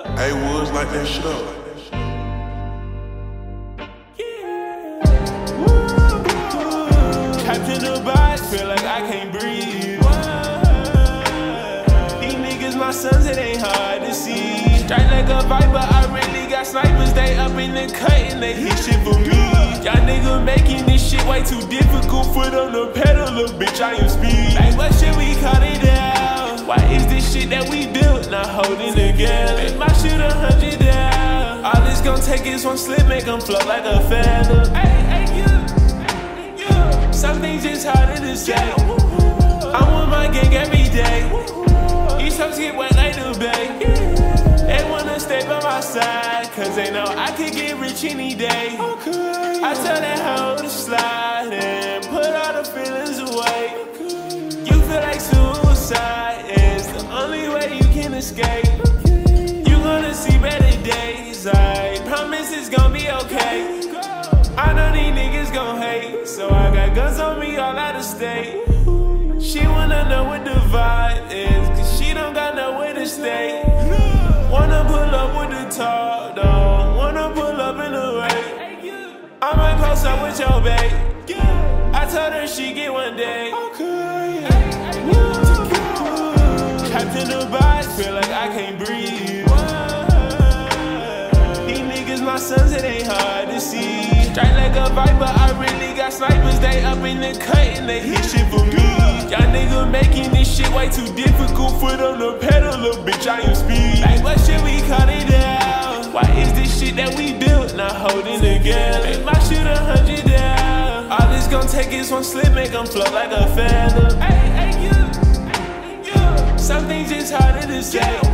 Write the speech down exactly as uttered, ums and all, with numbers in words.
Hey, Woods, light that shit up. Trapped in the box, feel like I can't breathe. These niggas my sons, it ain't hard to see. Strike like a viper, I really got snipers. They up in the cut and they hit shit for me. Y'all niggas making this shit way too difficult. Foot on the pedal, little bitch, I am speed. Like what shit we cut it down? Why is this shit that we built not holding together? Make my shit a hundred down. All this gon' take is one slip, make them float like a feather. Hey, hey, yeah, yeah. Some things just harder to say. I'm with my gang every day. These hoes get wet like the bay. They wanna stay by my side, cause they know I could get rich any day. I tell that hoe to slide and put all the feelings away. You feel like suicide is the only way you can escape. You gonna see better days, I promise it's gonna be okay. I know these niggas gon' hate, so I got guns on me all out of state. She wanna know what the vibe is, cause she don't got nowhere to stay. Wanna pull up with the talk, don't wanna pull up in the rain. I might post up with your babe. I told her she get one day. Trapped in the box, feel like I can't breathe. These niggas my sons, it ain't hard to see. Strike like a viper, I really got snipers. They up in the cut and they hit shit for me. Y'all niggas making this shit way too difficult. Foot on the pedal, little bitch, I am speed. Like what shit we cut it down? Why is this shit that we built not holding together? Make my shit a hundred down. All this gon' take is one slip, make them float like a feather. Hey, hey, yeah, yeah. Some things just harder to say.